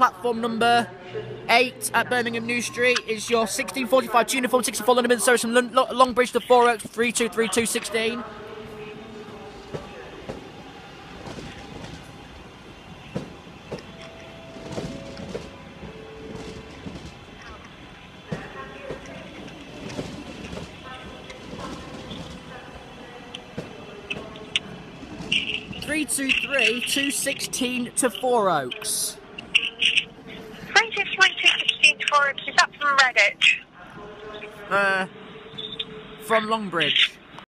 platform number 8 at Birmingham New Street is your 1645 to uniform 64 London service from Longbridge to Four Oaks 323216. Three two three 216 to Four Oaks. 216 to Four Oaks, is that from Redditch? From Longbridge.